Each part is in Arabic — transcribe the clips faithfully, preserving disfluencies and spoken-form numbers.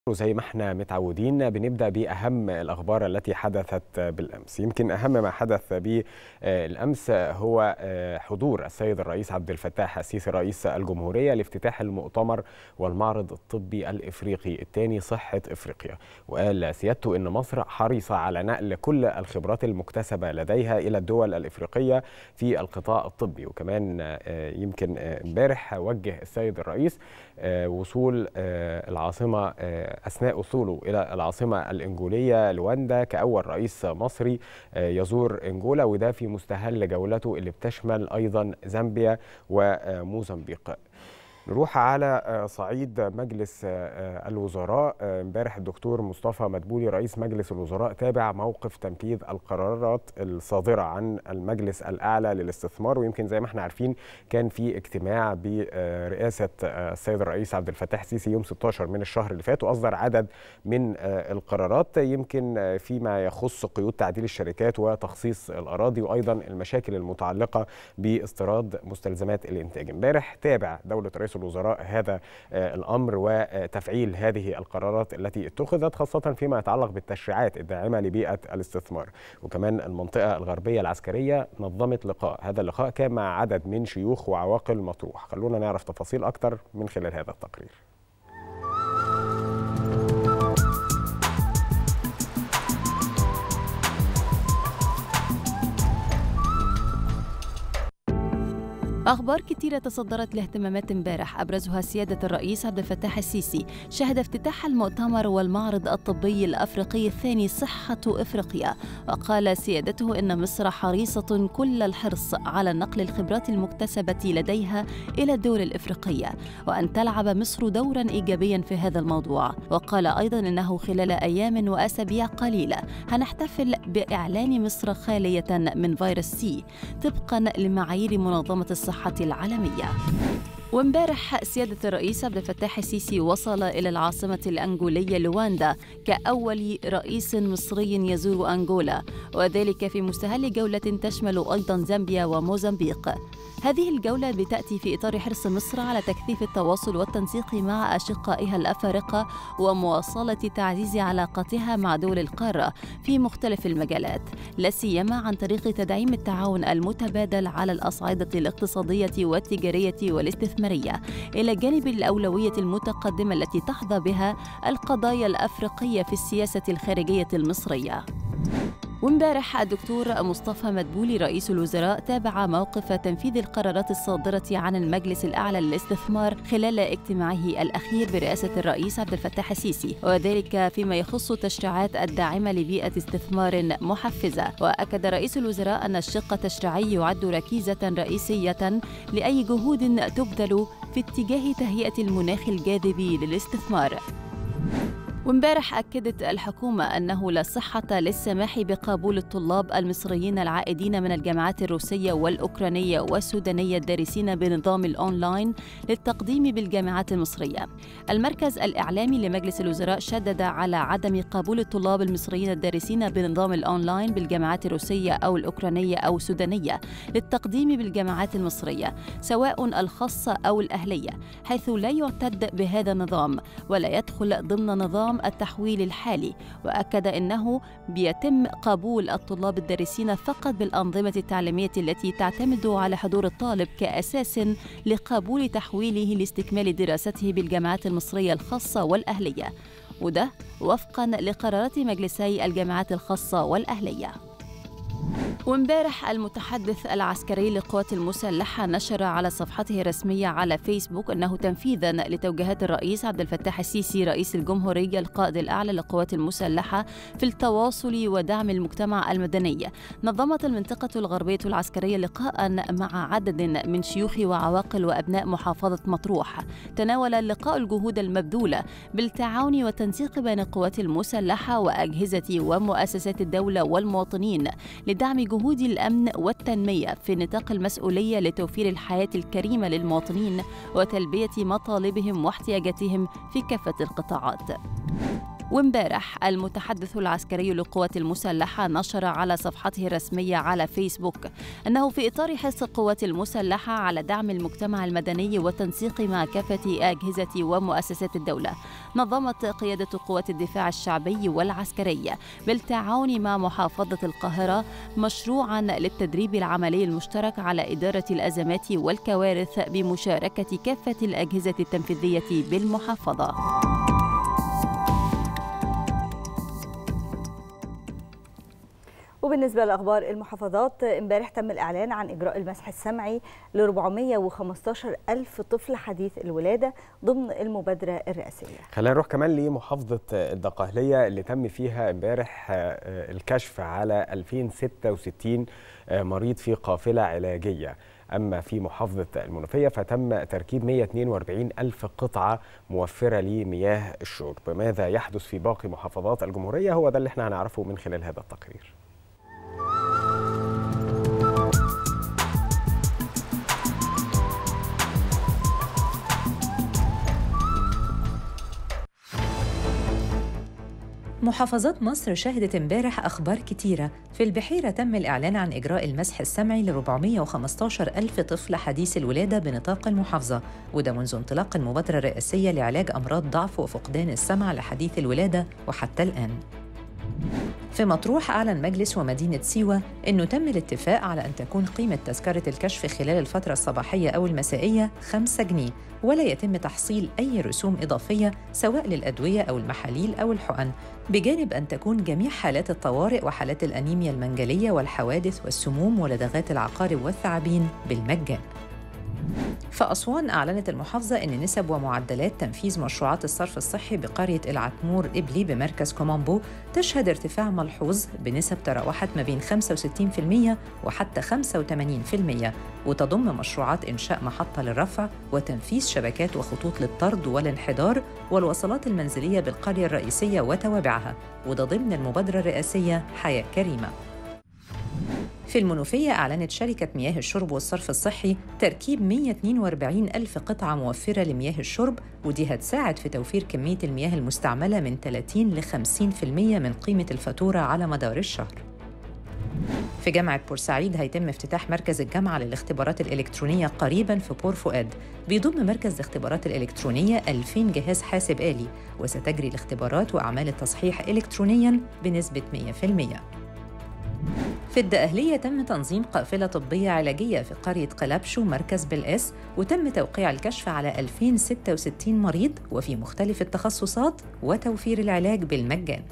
وزي ما احنا متعودين بنبدأ بأهم الأخبار التي حدثت بالأمس. يمكن أهم ما حدث بالأمس هو حضور السيد الرئيس عبد الفتاح السيسي رئيس الجمهورية لافتتاح المؤتمر والمعرض الطبي الإفريقي الثاني صحة إفريقيا. وقال سيادته إن مصر حريصة على نقل كل الخبرات المكتسبة لديها إلى الدول الإفريقية في القطاع الطبي. وكمان يمكن امبارح وجه السيد الرئيس وصول العاصمة أثناء وصوله إلى العاصمة الإنجولية لواندا كأول رئيس مصري يزور إنجولا، وده في مستهل جولته اللي بتشمل أيضا زامبيا وموزمبيق. نروح على صعيد مجلس الوزراء. امبارح الدكتور مصطفى مدبولي رئيس مجلس الوزراء تابع موقف تنفيذ القرارات الصادرة عن المجلس الأعلى للاستثمار. ويمكن زي ما احنا عارفين كان في اجتماع برئاسة السيد الرئيس عبد الفتاح السيسي يوم ستة عشر من الشهر اللي فات، وأصدر عدد من القرارات يمكن فيما يخص قيود تعديل الشركات وتخصيص الأراضي وأيضا المشاكل المتعلقة باستيراد مستلزمات الإنتاج. امبارح تابع دولة رئيس الوزراء هذا الأمر وتفعيل هذه القرارات التي اتخذت، خاصة فيما يتعلق بالتشريعات الداعمة لبيئة الاستثمار. وكمان المنطقة الغربية العسكرية نظمت لقاء، هذا اللقاء كان مع عدد من شيوخ وعواقل مطروح. خلونا نعرف تفاصيل أكتر من خلال هذا التقرير. أخبار كتيرة تصدرت لاهتمامات امبارح، أبرزها سيادة الرئيس عبد الفتاح السيسي شهد افتتاح المؤتمر والمعرض الطبي الأفريقي الثاني صحة إفريقيا. وقال سيادته إن مصر حريصة كل الحرص على نقل الخبرات المكتسبة لديها إلى الدول الإفريقية، وأن تلعب مصر دورا إيجابيا في هذا الموضوع. وقال أيضا إنه خلال أيام وأسابيع قليلة هنحتفل بإعلان مصر خالية من فيروس سي طبقا لمعايير منظمة الصحة العالمية. وامبارح سيادة الرئيس عبد الفتاح السيسي وصل إلى العاصمة الأنغولية لواندا كأول رئيس مصري يزور أنغولا، وذلك في مستهل جولة تشمل أيضا زامبيا وموزمبيق. هذه الجولة بتأتي في إطار حرص مصر على تكثيف التواصل والتنسيق مع أشقائها الأفارقة ومواصلة تعزيز علاقاتها مع دول القارة في مختلف المجالات، لا سيما عن طريق تدعيم التعاون المتبادل على الأصعدة الاقتصادية والتجارية والاستثمارية، إلى جانب الأولوية المتقدمة التي تحظى بها القضايا الأفريقية في السياسة الخارجية المصرية. وامبارح الدكتور مصطفى مدبولي رئيس الوزراء تابع موقف تنفيذ القرارات الصادرة عن المجلس الأعلى للاستثمار خلال اجتماعه الأخير برئاسة الرئيس عبد الفتاح السيسي، وذلك فيما يخص تشريعات الداعمة لبيئة استثمار محفزة. وأكد رئيس الوزراء أن الشق التشريعي يعد ركيزة رئيسية لأي جهود تبذل في اتجاه تهيئة المناخ الجاذب للاستثمار. وامبارح أكدت الحكومة أنه لا صحة للسماح بقبول الطلاب المصريين العائدين من الجامعات الروسية والأوكرانية والسودانية الدارسين بنظام الأونلاين للتقديم بالجامعات المصرية. المركز الإعلامي لمجلس الوزراء شدد على عدم قبول الطلاب المصريين الدارسين بنظام الأونلاين بالجامعات الروسية أو الأوكرانية أو السودانية للتقديم بالجامعات المصرية سواء الخاصة أو الأهلية، حيث لا يعتد بهذا النظام ولا يدخل ضمن نظام التحويل الحالي. وأكد أنه بيتم قبول الطلاب الدارسين فقط بالأنظمة التعليمية التي تعتمد على حضور الطالب كأساس لقبول تحويله لاستكمال دراسته بالجامعات المصرية الخاصة والأهلية، وده وفقا لقرارات مجلسي الجامعات الخاصة والأهلية. وامبارح المتحدث العسكري للقوات المسلحة نشر على صفحته الرسمية على فيسبوك أنه تنفيذا لتوجيهات الرئيس عبد الفتاح السيسي رئيس الجمهورية القائد الأعلى للقوات المسلحة في التواصل ودعم المجتمع المدني، نظمت المنطقة الغربية العسكرية لقاء مع عدد من شيوخ وعواقل وأبناء محافظة مطروح. تناول اللقاء الجهود المبذولة بالتعاون والتنسيق بين القوات المسلحة وأجهزة ومؤسسات الدولة والمواطنين لدعم جهود الأمن والتنمية في نطاق المسؤولية لتوفير الحياة الكريمة للمواطنين وتلبية مطالبهم واحتياجاتهم في كافة القطاعات. وامبارح المتحدث العسكري للقوات المسلحة نشر على صفحته الرسمية على فيسبوك أنه في إطار حرص القوات المسلحة على دعم المجتمع المدني والتنسيق مع كافة أجهزة ومؤسسات الدولة، نظمت قيادة قوات الدفاع الشعبي والعسكري بالتعاون مع محافظة القاهرة مشروعاً للتدريب العملي المشترك على إدارة الأزمات والكوارث بمشاركة كافة الأجهزة التنفيذية بالمحافظة. وبالنسبة لأخبار المحافظات، امبارح تم الإعلان عن إجراء المسح السمعي ل أربعمائة وخمسة عشر ألف طفل حديث الولادة ضمن المبادرة الرئاسية. خلينا نروح كمان لمحافظة الدقهلية اللي تم فيها امبارح الكشف على ألفين وستة وستين مريض في قافلة علاجية. أما في محافظة المنوفية فتم تركيب مائة واثنين وأربعين ألف قطعة موفرة لمياه الشرب. ماذا يحدث في باقي محافظات الجمهورية؟ هو ده اللي احنا هنعرفه من خلال هذا التقرير. محافظات مصر شهدت امبارح أخبار كتيرة. في البحيرة تم الإعلان عن إجراء المسح السمعي ل أربعمائة وخمسة عشر ألف طفل حديث الولادة بنطاق المحافظة، وده منذ انطلاق المبادرة الرئاسية لعلاج أمراض ضعف وفقدان السمع لحديث الولادة وحتى الآن. في مطروح أعلن مجلس ومدينة سيوة أنه تم الاتفاق على أن تكون قيمة تذكرة الكشف خلال الفترة الصباحية أو المسائية خمسة جنيه، ولا يتم تحصيل أي رسوم إضافية سواء للأدوية أو المحاليل أو الحقن، بجانب أن تكون جميع حالات الطوارئ وحالات الأنيميا المنجلية والحوادث والسموم ولدغات العقارب والثعابين بالمجان. في أسوان أعلنت المحافظة أن نسب ومعدلات تنفيذ مشروعات الصرف الصحي بقرية العتمور إبلي بمركز كومامبو تشهد ارتفاع ملحوظ بنسب تراوحت ما بين خمسة وستين بالمئة وحتى خمسة وثمانين بالمئة، وتضم مشروعات إنشاء محطة للرفع وتنفيذ شبكات وخطوط للطرد والانحدار والوصلات المنزلية بالقرية الرئيسية وتوابعها، وده ضمن المبادرة الرئاسية حياة كريمة. في المنوفية أعلنت شركة مياه الشرب والصرف الصحي تركيب مائة واثنين وأربعين ألف قطعة موفرة لمياه الشرب، ودي هتساعد في توفير كمية المياه المستعملة من ثلاثين ل خمسين بالمئة من قيمة الفاتورة على مدار الشهر. في جامعة بورسعيد هيتم افتتاح مركز الجامعة للاختبارات الإلكترونية قريباً في بور فؤاد، بيضم مركز الاختبارات الإلكترونية ألفين جهاز حاسب آلي، وستجري الاختبارات وأعمال التصحيح إلكترونياً بنسبة مئة بالمئة. في الدقهلية تم تنظيم قافلة طبية علاجية في قرية قلبشو مركز بالإس، وتم توقيع الكشف على ألفين وستة وستين مريض وفي مختلف التخصصات وتوفير العلاج بالمجان.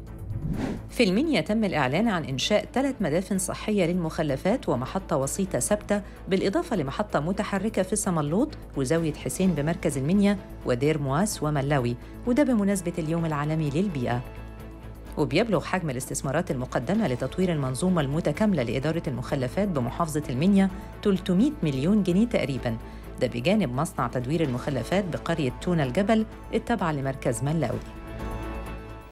في المنيا تم الإعلان عن إنشاء ثلاث مدافن صحية للمخلفات ومحطة وسيطة ثابتة، بالإضافة لمحطة متحركة في سملوط وزاوية حسين بمركز المنيا ودير مواس وملاوي، وده بمناسبة اليوم العالمي للبيئة. وبيبلغ حجم الاستثمارات المقدمة لتطوير المنظومة المتكاملة لإدارة المخلفات بمحافظة المنيا ثلاثمائة مليون جنيه تقريباً، ده بجانب مصنع تدوير المخلفات بقرية تونة الجبل التابعة لمركز ملاوي.